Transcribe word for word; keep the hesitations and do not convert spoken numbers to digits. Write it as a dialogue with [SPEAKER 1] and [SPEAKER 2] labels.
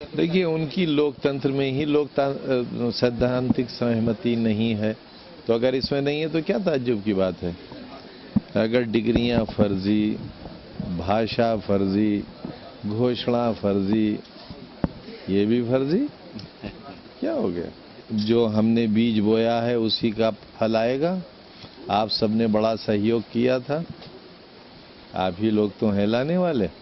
[SPEAKER 1] देखिए, उनकी लोकतंत्र में ही लोक सैद्धांतिक सहमति नहीं है, तो अगर इसमें नहीं है तो क्या ताज्जुब की बात है। अगर डिग्रियां फर्जी, भाषा फर्जी, घोषणा फर्जी, ये भी फर्जी, क्या हो गया। जो हमने बीज बोया है उसी का फल आएगा। आप सबने बड़ा सहयोग किया था, आप ही लोग तो हैं लाने वाले।